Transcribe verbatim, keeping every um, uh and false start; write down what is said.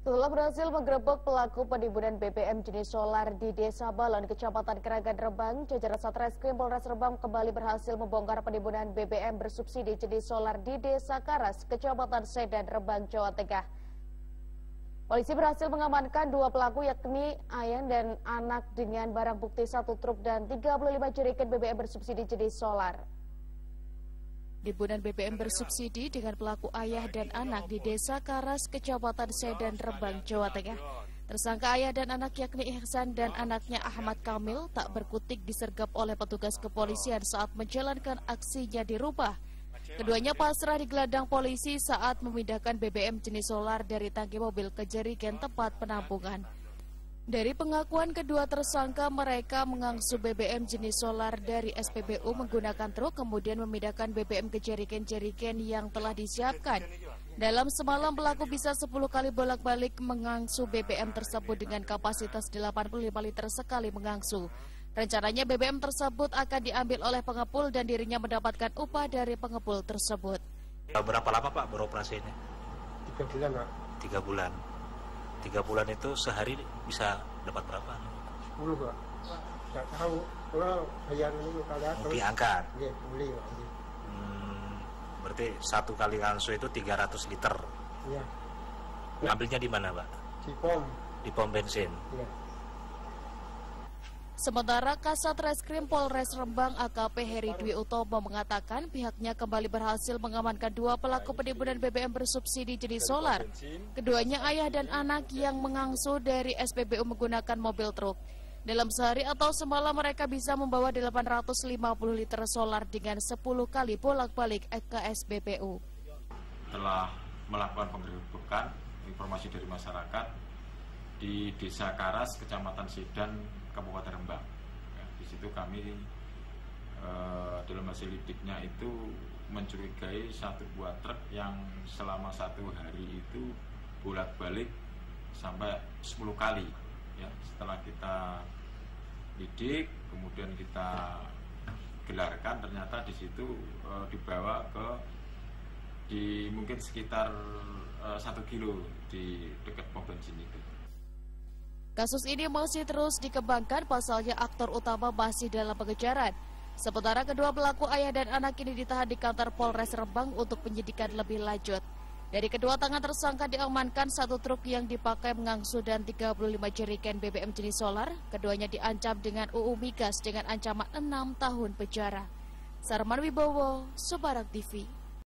Setelah berhasil menggerebek pelaku penimbunan B B M jenis solar di Desa Balon, Kecamatan Keragan, Rembang, jajaran Satreskrim Polres Rembang kembali berhasil membongkar penimbunan B B M bersubsidi jenis solar di Desa Karas, Kecamatan Sedan, Rembang, Jawa Tengah. Polisi berhasil mengamankan dua pelaku yakni ayah dan anak dengan barang bukti satu truk dan tiga puluh lima jerigen B B M bersubsidi jenis solar. Penimbunan B B M bersubsidi dengan pelaku ayah dan anak di Desa Karas, Kecamatan Sedan, Rembang, Jawa Tengah. Tersangka ayah dan anak yakni Ihsan dan anaknya Ahmad Kamil tak berkutik disergap oleh petugas kepolisian saat menjalankan aksinya di rumah. Keduanya pasrah di gelandang polisi saat memindahkan B B M jenis solar dari tangki mobil ke jerigen tempat penampungan. Dari pengakuan kedua tersangka, mereka mengangsu B B M jenis solar dari S P B U menggunakan truk, kemudian memindahkan B B M ke jerigen-jerigen yang telah disiapkan. Dalam semalam, pelaku bisa sepuluh kali bolak-balik mengangsu B B M tersebut dengan kapasitas delapan puluh lima liter sekali mengangsu. Rencananya B B M tersebut akan diambil oleh pengepul dan dirinya mendapatkan upah dari pengepul tersebut. Berapa lama Pak beroperasi ini? Tiga bulan Pak. Tiga bulan. Tiga bulan itu sehari bisa dapat berapa? Sepuluh Pak. Tidak tahu. Kalau bayar ini kalau terus diangkat. Iya, beli Pak. Hmm, berarti satu kali ngangsu itu tiga ratus liter. Iya. Ngambilnya di mana Pak? Di pom. Di pom bensin. Iya. Sementara Kasat Reskrim Polres Rembang A K P Heri Dwi Utomo mengatakan pihaknya kembali berhasil mengamankan dua pelaku penimbunan B B M bersubsidi jenis solar. Keduanya ayah dan anak yang mengangsu dari S P B U menggunakan mobil truk. Dalam sehari atau semalam mereka bisa membawa delapan ratus lima puluh liter solar dengan sepuluh kali bolak-balik ke S P B U. Telah melakukan penggerebekan informasi dari masyarakat di Desa Karas, Kecamatan Sedan, Kabupaten Rembang. Ya, di situ kami eh, dalam hasil lidiknya itu mencurigai satu buah truk yang selama satu hari itu bolak-balik sampai sepuluh kali. Ya, setelah kita lidik, kemudian kita gelarkan, ternyata di situ eh, dibawa ke di mungkin sekitar eh, satu kilo di dekat pom bensin itu. Kasus ini masih terus dikembangkan, pasalnya aktor utama masih dalam pengejaran. Sementara kedua pelaku ayah dan anak ini ditahan di kantor Polres Rembang untuk penyidikan lebih lanjut. Dari kedua tangan tersangka diamankan satu truk yang dipakai mengangsu dan tiga puluh lima jerigen B B M jenis solar. Keduanya diancam dengan U U Migas dengan ancaman enam tahun penjara. Sarman Wibowo, Subarak T V.